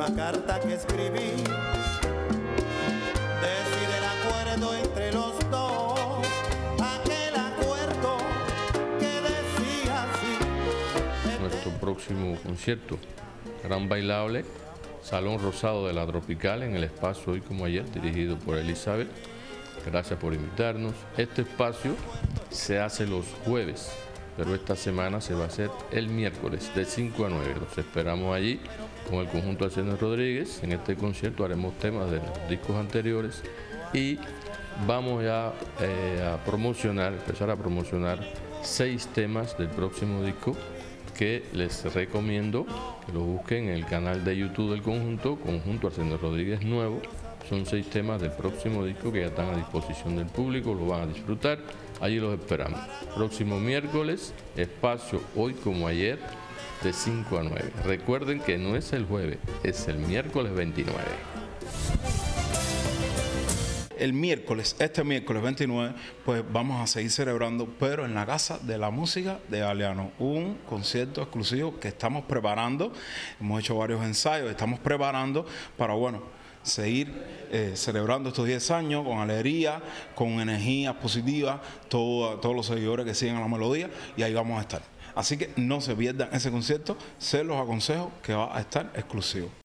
una carta que escribí. Decide el acuerdo entre los dos, aquel acuerdo que decía así. Nuestro próximo concierto, Gran Bailable, Salón Rosado de la Tropical, en el espacio Hoy Como Ayer, dirigido por Elizabeth. Gracias por invitarnos. Este espacio se hace los jueves, pero esta semana se va a hacer el miércoles de 5 a 9. Los esperamos allí con el conjunto Arsenio Rodríguez. En este concierto haremos temas de los discos anteriores y vamos ya a empezar a promocionar 6 temas del próximo disco que les recomiendo que lo busquen en el canal de YouTube del Conjunto Arsenio Rodríguez Nuevo. Son 6 temas del próximo disco que ya están a disposición del público, lo van a disfrutar. Allí los esperamos. Próximo miércoles, espacio Hoy Como Ayer, de 5 a 9. Recuerden que no es el jueves, es el miércoles 29. El miércoles, este miércoles 29, pues vamos a seguir celebrando, pero en la Casa de la Música de Galeano, un concierto exclusivo que estamos preparando. Hemos hecho varios ensayos, estamos preparando para, bueno, seguir celebrando estos 10 años con alegría, con energía positiva, todos los seguidores que siguen a la melodía, y ahí vamos a estar. Así que no se pierdan ese concierto, se los aconsejo que va a estar exclusivo.